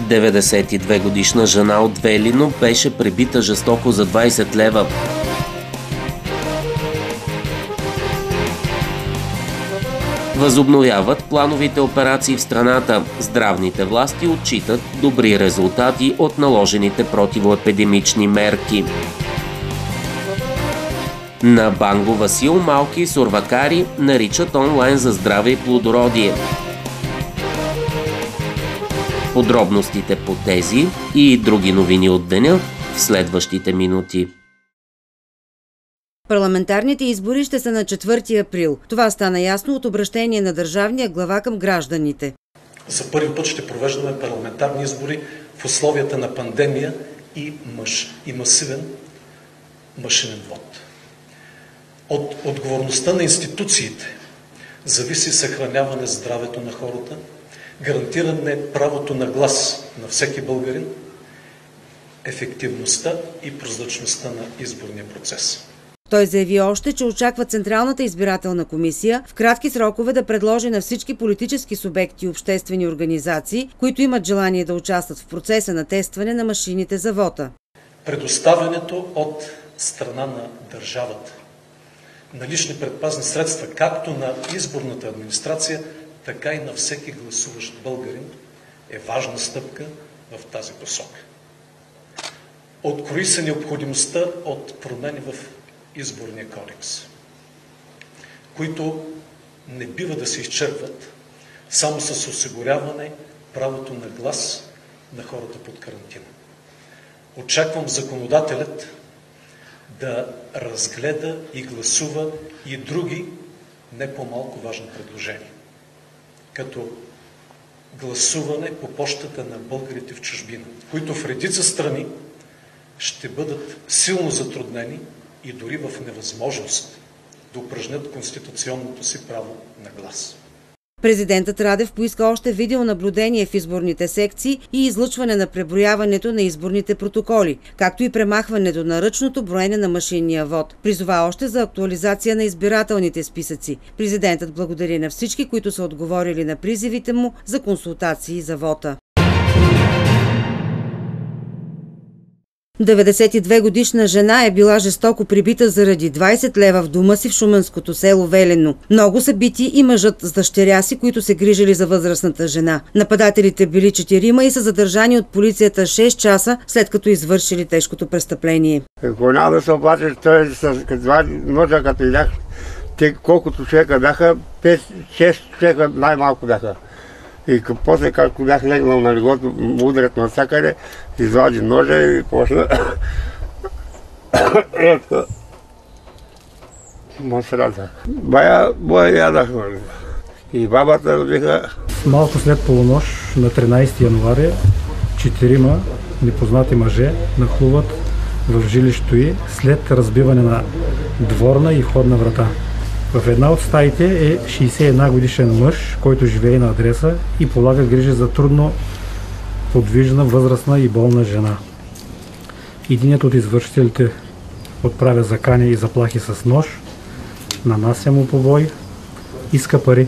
92-годишна жена от Велино беше пребита жестоко за 20 лева. Възобновяват плановите операции в страната. Здравните власти отчитат добри резултати от наложените противоепидемични мерки. На Банго Васил малки сурвакари наричат онлайн за здраве и плодородие. Подробностите по тези и други новини от деня в следващите минути. Парламентарните избори ще са на 4 април. Това стана ясно от обращение на държавния глава към гражданите. За първи път ще провеждаме парламентарни избори в условията на пандемия и масивен машинен вод. От отговорността на институциите зависи съхраняване здравето на хората, гарантиране правото на глас на всеки българин, ефективността и прозрачността на изборния процес. Той заяви още, че очаква Централната избирателна комисия в кратки срокове да предложи на всички политически субекти и обществени организации, които имат желание да участват в процеса на тестване на машините за вота. Предоставянето от страна на държавата на лични предпазни средства, както на изборната администрация, така и на всеки гласуващ българин, е важна стъпка в тази посока. Открои се необходимостта от промени в Изборния кодекс, които не бива да се изчерпват само с осигуряване правото на глас на хората под карантина. Очаквам законодателят да разгледа и гласува и други не по-малко важни предложения, като гласуване по пощата на българите в чужбина, които в редица страни ще бъдат силно затруднени и дори в невъзможност да упражнят конституционното си право на глас. Президентът Радев поиска още видеонаблюдение в изборните секции и излъчване на преброяването на изборните протоколи, както и премахването на ръчното броене на машинния вод. Призова още за актуализация на избирателните списъци. Президентът благодари на всички, които са отговорили на призивите му за консултации за вота. 92-годишна жена е била жестоко прибита заради 20 лева в дома си в шуменското село Велено. Много са бити и мъжът с дъщеря си, които се грижили за възрастната жена. Нападателите били 4 и са задържани от полицията 6 часа, след като извършили тежкото престъпление. Ако няма да се оплачеш, той с два ножа като идях, те колкото човека бяха, 5-6 човека най-малко бяха. И после, както бях легнал на леглото, му ударят навсякъде, извади ножа и почна. Ето. Монстрата. Боя ядах. И бабата родиха. Малко след полунощ на 13 януари 4 непознати мъже нахлуват в жилището й след разбиване на дворна и входна врата. В една от стаите е 61 годишен мъж, който живее на адреса и полага грижи за трудно подвижна, възрастна и болна жена. Единият от извършителите отправя закани и заплахи с нож, нанася му побой, иска пари.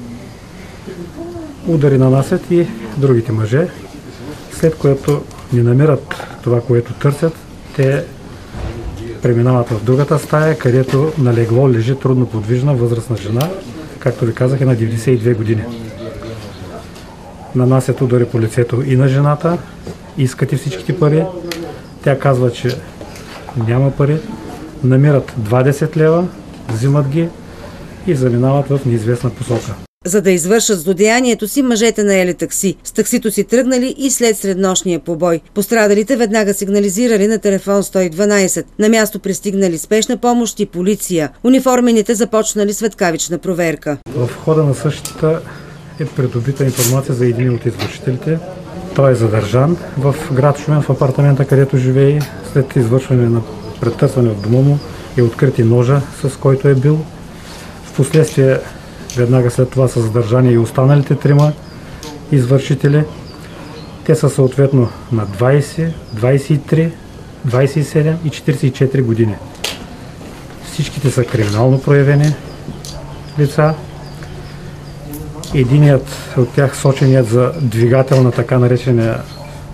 Удари нанасят и другите мъже, след което не намират това, което търсят, те преминават в другата стая, където на легло лежи трудно подвижна възрастна жена, както ви казах, е на 92 години. Нанасят удари по лицето и на жената, искат и всичките пари. Тя казва, че няма пари, намират 20 лева, взимат ги и заминават в неизвестна посока. За да извършат злодеянието си, мъжете наели такси. С таксито си тръгнали и след среднощния побой. Пострадалите веднага сигнализирали на телефон 112. На място пристигнали спешна помощ и полиция. Униформените започнали светкавична проверка. В хода на същата е придобита информация за един от извършителите. Той е задържан в град Шумен в апартамента, където живее. След извършване на претърсване в дома му е открит и ножа, с който е бил. Впоследствие веднага след това са задържани и останалите 3 извършители. Те са съответно на 20, 23, 27 и 44 години. Всичките са криминално проявени лица. Единият от тях, соченият за двигател на така наречения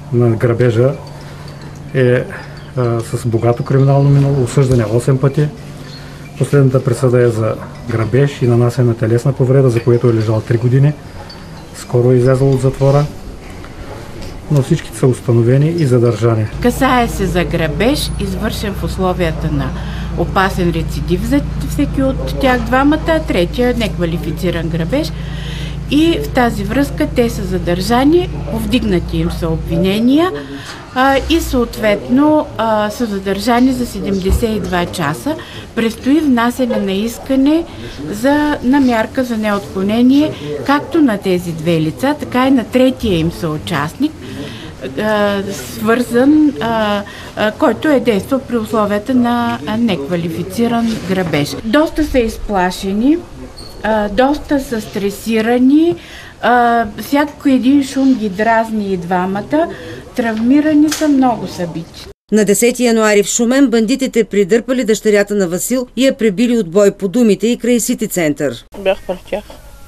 на грабежа е с богато криминално минало, осъждане 8 пъти. Последната присъда е за грабеж и нанасяне на телесна повреда, за което е лежал 3 години. Скоро е излязъл от затвора, но всичките са установени и задържани. Касае се за грабеж, извършен в условията на опасен рецидив за всеки от тях двамата, третия неквалифициран грабеж. И в тази връзка те са задържани, повдигнати им са обвинения и съответно са задържани за 72 часа. Предстои внасяне на искане на мярка за неотклонение както на тези две лица, така и на третия им съучастник, свързан, който е действал при условията на неквалифициран грабеж. Доста са изплашени, доста са стресирани, всяко един шум ги дразни и двамата, травмирани са, много са бити. На 10 януари в Шумен бандитите придърпали дъщерята на Васил и я пребили от бой по думите и край Сити център. Бях пред тях.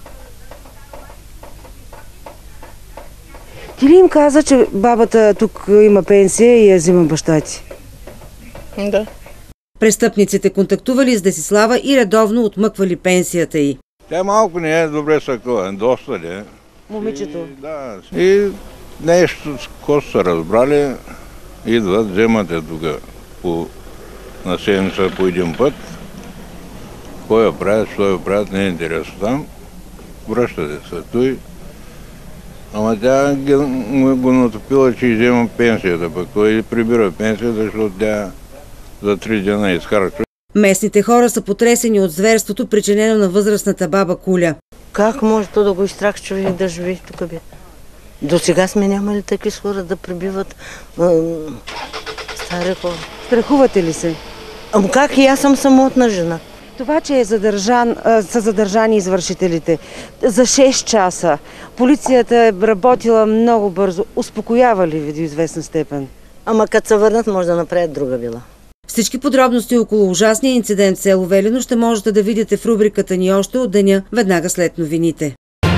Ти ли им каза, че бабата тук има пенсия и я взима баща ти? Да. Престъпниците контактували с Десислава и редовно отмъквали пенсията й. Тя малко не е добре съкъла, доста не. Момичето? Да. И нещо, какво са разбрали, идват, вземате тук на седмица по един път. Кой я правят, що я правят, не е интересно там. Връщате се той. Ама тя го натопила, че взема пенсията, пък той прибира пенсията, защото тя за 3 дена изхарчва. Местните хора са потресени от зверството, причинено на възрастната баба Куля. Как може то да го изтрах човек да живее тук, бе? До сега сме нямали такива хора да пребиват стари хора. Страхувате ли се? Ама как и аз съм самотна жена? Това, че са задържани извършителите за 6 часа, полицията е работила много бързо. Успокоява ли ви до известна степен? Ама като се върнат, може да направят друга вила. Всички подробности около ужасния инцидент в село Велино ще можете да видите в рубриката ни още от деня, веднага след новините.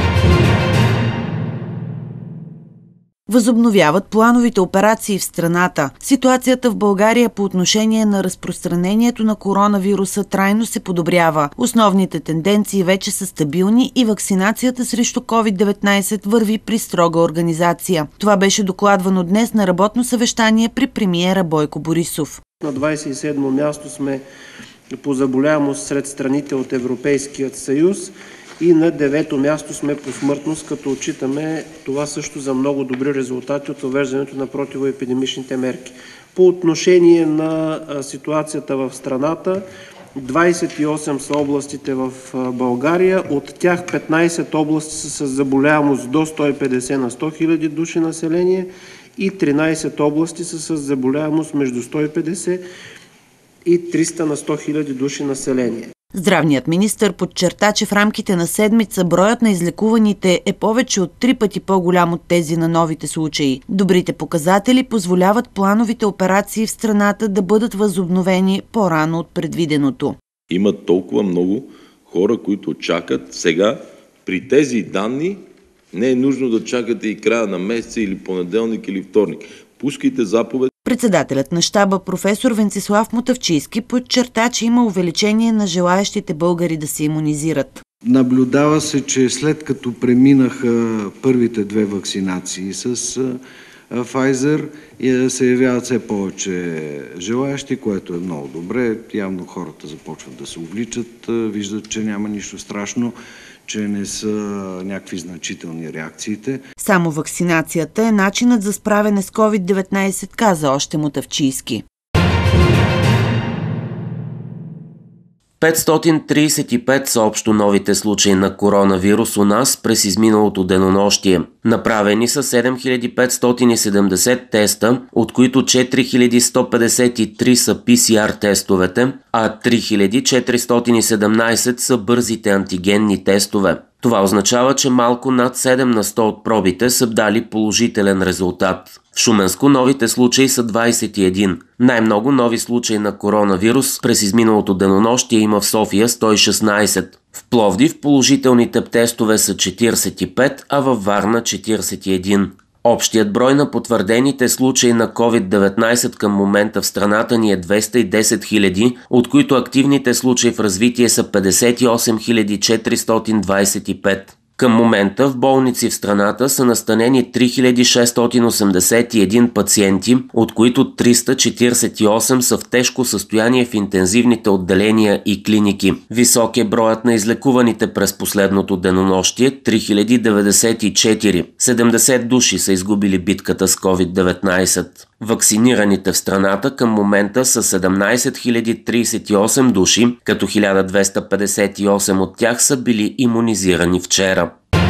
Възобновяват плановите операции в страната. Ситуацията в България по отношение на разпространението на коронавируса трайно се подобрява. Основните тенденции вече са стабилни и вакцинацията срещу COVID-19 върви при строга организация. Това беше докладвано днес на работно съвещание при премиера Бойко Борисов. На 27-мо място сме по заболяемост сред страните от Европейският съюз и на 9-то място сме по смъртност, като отчитаме това също за много добри резултати от въвеждането на противоепидемичните мерки. По отношение на ситуацията в страната, 28 са областите в България, от тях 15 области са с заболяемост до 150 на 100 000 души население и 13 области са с заболяемост между 150 и 300 на 100 000 души население. Здравният министър подчерта, че в рамките на седмица броят на излекуваните е повече от 3 пъти по-голям от тези на новите случаи. Добрите показатели позволяват плановите операции в страната да бъдат възобновени по-рано от предвиденото. Има толкова много хора, които чакат. Сега при тези данни не е нужно да чакате и края на месеца или понеделник или вторник. Пускайте заповед. Председателят на щаба професор Венцислав Мутавчийски подчерта, че има увеличение на желаещите българи да се имунизират. Наблюдава се, че след като преминаха първите 2 вакцинации с Pfizer, се явяват все повече желаещи, което е много добре. Явно хората започват да се увличат, виждат, че няма нищо страшно, че не са някакви значителни реакциите. Само вакцинацията е начинът за справяне с COVID-19, каза още Мутавчийски. 535 са общо новите случаи на коронавирус у нас през изминалото денонощие. Направени са 7570 теста, от които 4153 са PCR тестовете, а 3417 са бързите антигенни тестове. Това означава, че малко над 7 на 100 от пробите са дали положителен резултат. В Шуменско новите случаи са 21. Най-много нови случаи на коронавирус през изминалото денонощие има в София 116. В Пловдив положителните тестове са 45, а във Варна 41. Общият брой на потвърдените случаи на COVID-19 към момента в страната ни е 210 000, от които активните случаи в развитие са 58 425. Към момента в болници в страната са настанени 3681 пациенти, от които 348 са в тежко състояние в интензивните отделения и клиники. Висок е броят на излекуваните през последното денонощие – 3094. 70 души са изгубили битката с COVID-19. Вакцинираните в страната към момента са 17 038 души, като 1258 от тях са били имунизирани вчера.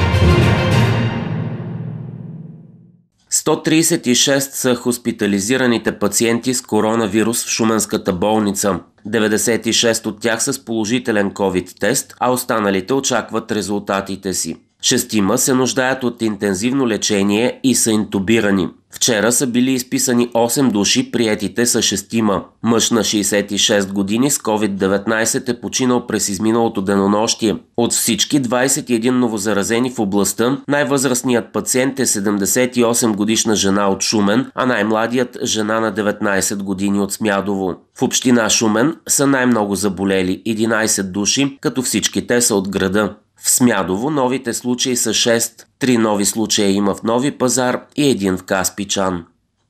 136 са хоспитализираните пациенти с коронавирус в Шуменската болница. 96 от тях са с положителен COVID-тест, а останалите очакват резултатите си. 6 се нуждаят от интензивно лечение и са интубирани. Вчера са били изписани 8 души, приетите са 6. Мъж на 66 години с COVID-19 е починал през изминалото денонощие. От всички 21 новозаразени в областта, най-възрастният пациент е 78 годишна жена от Шумен, а най-младият жена на 19 години от Смядово. В община Шумен са най-много заболели – 11 души, като всички те са от града. В Смядово новите случаи са 6, 3 нови случая има в Нови Пазар и 1 в Каспичан.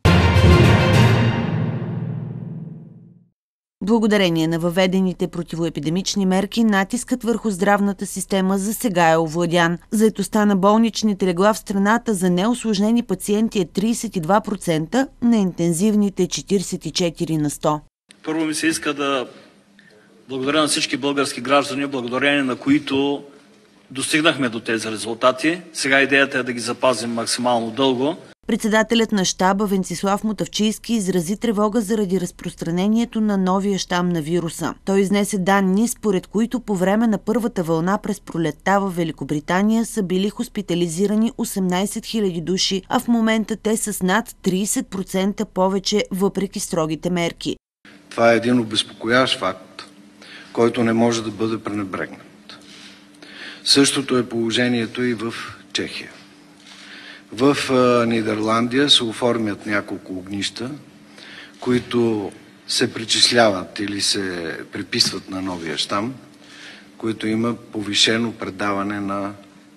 Благодарение на въведените противоепидемични мерки, натискът върху здравната система за сега е овладян. Заетостта на болничните легла в страната за неусложнени пациенти е 32%, на интензивните 44%. Първо ми се иска да благодаря на всички български граждани, благодарение на които достигнахме до тези резултати. Сега идеята е да ги запазим максимално дълго. Председателят на щаба Венцислав Мутавчийски изрази тревога заради разпространението на новия щам на вируса. Той изнесе данни, според които по време на първата вълна през пролетта в Великобритания са били хоспитализирани 18 000 души, а в момента те са с над 30% повече, въпреки строгите мерки. Това е един обезпокояващ факт, който не може да бъде пренебрегнат. Същото е положението и в Чехия. В Нидерландия се оформят няколко огнища, които се причисляват или се приписват на новия щам, които има повишено предаване на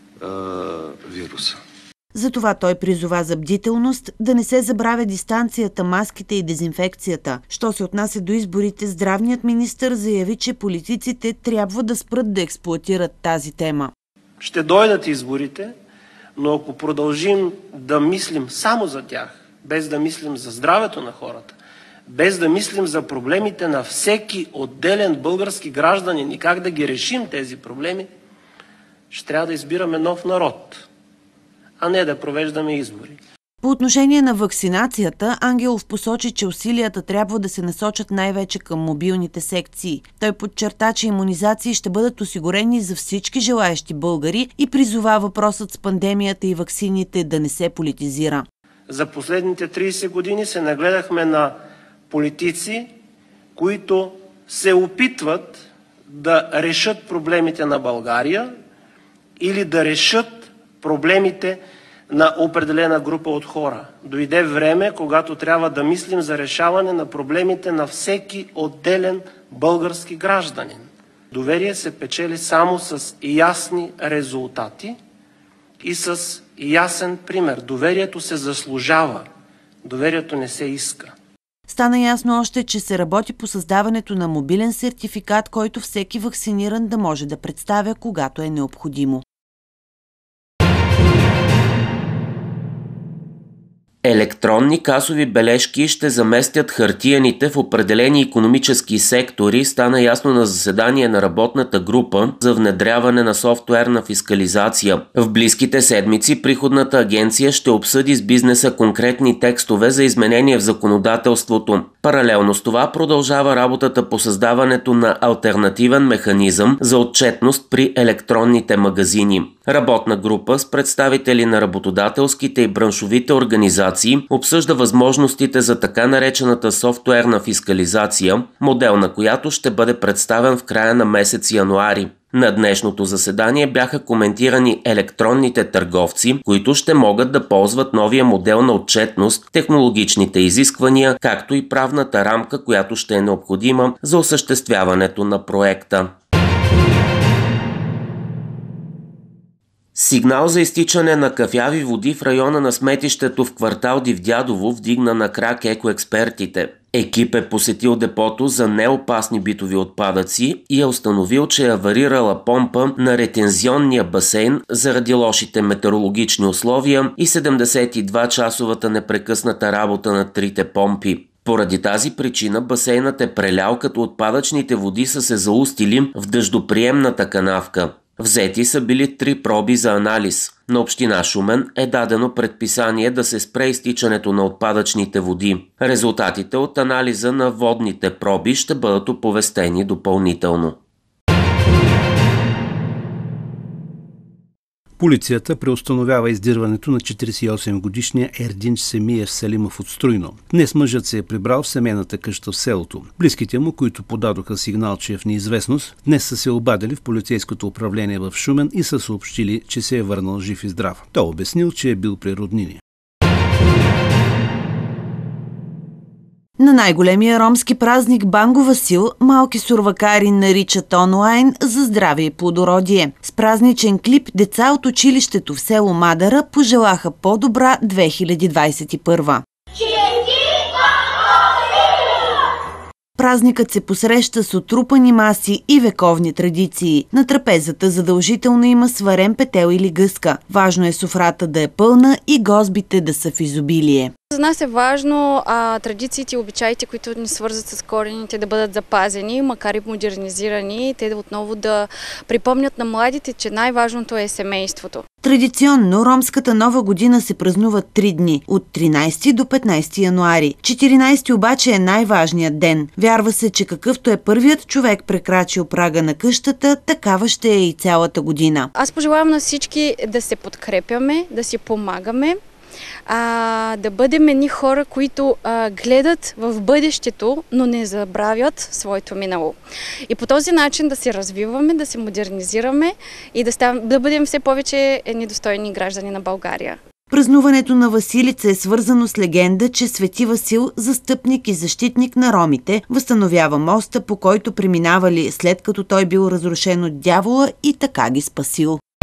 вируса. Затова той призова за бдителност, да не се забравя дистанцията, маските и дезинфекцията. Що се отнася до изборите, здравният министър заяви, че политиците трябва да спрат да експлоатират тази тема. Ще дойдат изборите, но ако продължим да мислим само за тях, без да мислим за здравето на хората, без да мислим за проблемите на всеки отделен български гражданин и как да ги решим тези проблеми, ще трябва да избираме нов народ, а не да провеждаме избори. По отношение на вакцинацията, Ангелов посочи, че усилията трябва да се насочат най-вече към мобилните секции. Той подчерта, че имунизации ще бъдат осигурени за всички желаещи българи и призова въпросът с пандемията и ваксините да не се политизира. За последните 30 години се нагледахме на политици, които се опитват да решат проблемите на България или да решат проблемите на определена група от хора. Дойде време, когато трябва да мислим за решаване на проблемите на всеки отделен български гражданин. Доверие се печели само с ясни резултати и с ясен пример. Доверието се заслужава, доверието не се иска. Стана ясно още, че се работи по създаването на мобилен сертификат, който всеки вакциниран да може да представя, когато е необходимо. Електронни касови бележки ще заместят хартияните в определени икономически сектори, стана ясно на заседание на работната група за внедряване на софтуерна фискализация. В близките седмици приходната агенция ще обсъди с бизнеса конкретни текстове за изменение в законодателството. Паралелно с това продължава работата по създаването на алтернативен механизъм за отчетност при електронните магазини. Работна група с представители на работодателските и браншовите организации обсъжда възможностите за така наречената софтуерна фискализация, модел на която ще бъде представен в края на месец януари. На днешното заседание бяха коментирани електронните търговци, които ще могат да ползват новия модел на отчетност, технологичните изисквания, както и правната рамка, която ще е необходима за осъществяването на проекта. Сигнал за изтичане на кафяви води в района на сметището в квартал Дивдядово вдигна на крак екоекспертите. Екип е посетил депото за неопасни битови отпадъци и е установил, че е аварирала помпа на ретензионния басейн заради лошите метеорологични условия и 72-часовата непрекъсната работа на трите помпи. Поради тази причина басейнът е прелял, като отпадъчните води са се заустили в дъждоприемната канавка. Взети са били 3 проби за анализ. На община Шумен е дадено предписание да се спре изтичането на отпадъчните води. Резултатите от анализа на водните проби ще бъдат оповестени допълнително. Полицията преустановява издирването на 48-годишния Ердинч Семиев Селимов от Струйно. Днес мъжът се е прибрал в семейната къща в селото. Близките му, които подадоха сигнал, че е в неизвестност, днес са се обадили в полицейското управление в Шумен и са съобщили, че се е върнал жив и здрав. Той обяснил, че е бил при роднини. На най-големия ромски празник Банго Васил малки сурвакари наричат онлайн за здраве и плодородие. С празничен клип деца от училището в село Мадара пожелаха по-добра 2021. Празникът се посреща с отрупани маси и вековни традиции. На трапезата задължително има сварен петел или гъска. Важно е софрата да е пълна и гозбите да са в изобилие. За нас е важно традициите и обичаите, които ни свързват с корените, да бъдат запазени, макар и модернизирани, те отново да припомнят на младите, че най-важното е семейството. Традиционно ромската нова година се празнува 3 дни, от 13 до 15 януари. 14 обаче е най-важният ден. Вярва се, че какъвто е първият човек прекрачил прага на къщата, такава ще е и цялата година. Аз пожелавам на всички да се подкрепяме, да си помагаме, да бъдем едни хора, които гледат в бъдещето, но не забравят своето минало. И по този начин да се развиваме, да се модернизираме и да бъдем все повече недостойни граждани на България. Празнуването на Василица е свързано с легенда, че Свети Васил, застъпник и защитник на ромите, възстановява моста, по който преминавали след като той бил разрушен от дявола и така ги спасил.